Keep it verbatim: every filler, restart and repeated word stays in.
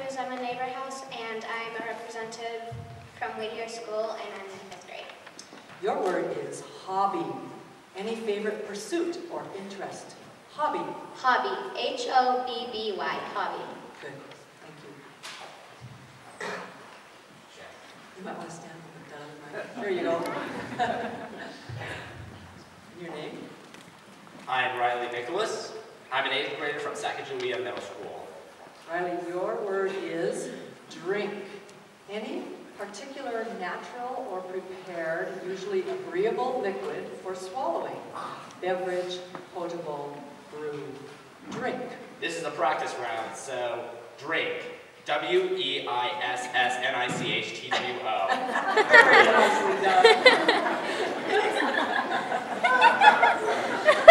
is Emma Neighborhouse, and I'm a representative from Whittier School, and I'm in fifth grade. Your word is hobby. Any favorite pursuit or interest? Hobby. Hobby. H O B B Y. Hobby. Good. Thank you. You might want to stand a bit down. Right. There you go. Your name? I'm Riley Nicholas. I'm an eighth grader from Sacagawea Middle School. Riley, your word is drink. Any particular natural or prepared, usually agreeable liquid for swallowing. Beverage, potable, brew. Drink. This is a practice round, so drink. W E I S S N I C H T W O. Very nicely done.